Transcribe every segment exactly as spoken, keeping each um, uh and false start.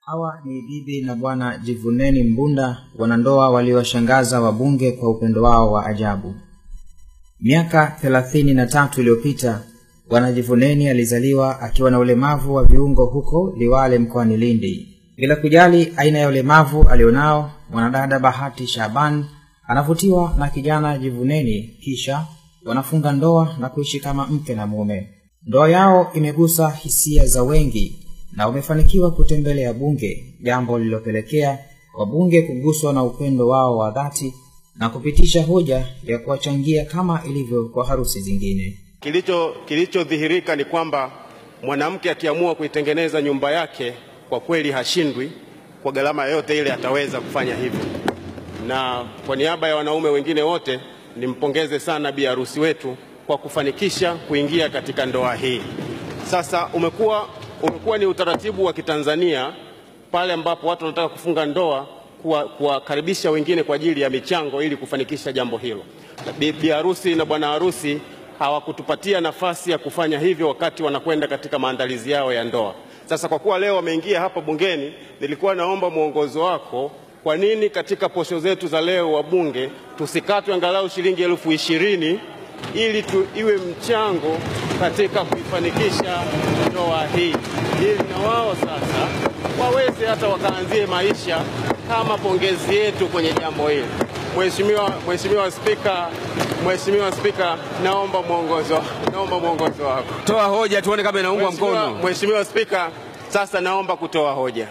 Hawa ni bibi na bwana Jivuneni Mbunda, wanandoa waliowashangaza wabunge kwa upendo wao wa ajabu. Miaka thelathini na tatu iliyopita, bwana Jivuneni alizaliwa akiwa na ulemavu wa viungo huko Liwale mkoani Lindi. Bila kujali aina ya ulemavu alionao, mwanadada Bahati Shaban anavutiwa na kijana Jivuneni, kisha wanafunga ndoa na kuishi kama mke na mume. Ndoa yao imegusa hisia za wengi na wamefanikiwa kutembelea bunge, jambo lililopelekea wabunge kuguswa na upendo wao wa dhati na kupitisha hoja ya kuwachangia kama ilivyo kwa harusi zingine. Kilicho kilichodhihirika ni kwamba mwanamke akiamua kuitengeneza nyumba yake, kwa kweli hashindwi. Kwa gharama yote ile ataweza kufanya hivyo. Na kwa niaba ya wanaume wengine wote, nimpongeze sana bi harusi wetu kwa kufanikisha kuingia katika ndoa hii. Sasa umekuwa umekuwa ni utaratibu wa Kitanzania pale ambapo watu wanataka kufunga ndoa kuwakaribisha wengine kwa ajili ya michango ili kufanikisha jambo hilo. Bi harusi na bwana harusi hawakutupatia nafasi ya kufanya hivyo wakati wanakwenda katika maandalizi yao ya ndoa. Sasa kwa kuwa leo wameingia hapa bungeni, nilikuwa naomba mwongozo wako, kwa nini katika posho zetu za leo wa bunge tusikatwe angalau shilingi elfu ishirini ili tu, iwe mchango katika kuifanikisha ndoa hii, ili na wao sasa waweze hata wakaanzie maisha kama pongezi yetu kwenye jambo hili. Mheshimiwa Mheshimiwa Spika, Mheshimiwa Spika, naomba mwongozo, naomba mwongozo wako. Toa hoja tuone kama inaungwa mkono. Mheshimiwa Spika, sasa naomba kutoa hoja.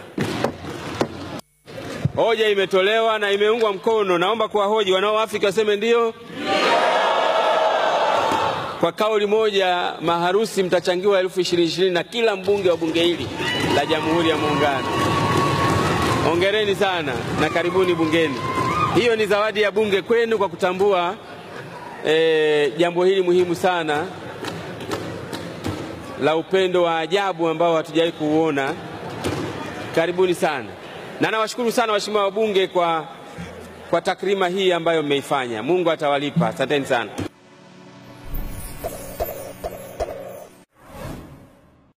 Hoja imetolewa na imeungwa mkono. Naomba kwa hoja wanaoafiki waseme ndio. Kwa kauli moja, maharusi mtachangiwa elfu ishirini ishirini na kila mbunge wa bunge hili la Jamhuri ya Muungano. Hongereni sana na karibuni bungeni. Hiyo ni zawadi ya bunge kwenu kwa kutambua e, jambo hili muhimu sana la upendo wa ajabu ambao hatujawahi kuuona. Karibuni sana. Na nawashukuru sana waheshimiwa wabunge kwa kwa takrima hii ambayo mmeifanya. Mungu atawalipa. Asanteni sana.